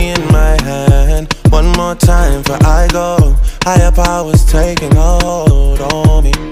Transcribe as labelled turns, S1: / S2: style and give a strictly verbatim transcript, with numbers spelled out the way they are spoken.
S1: in my hand. One more time for I go. Higher powers taking hold on me.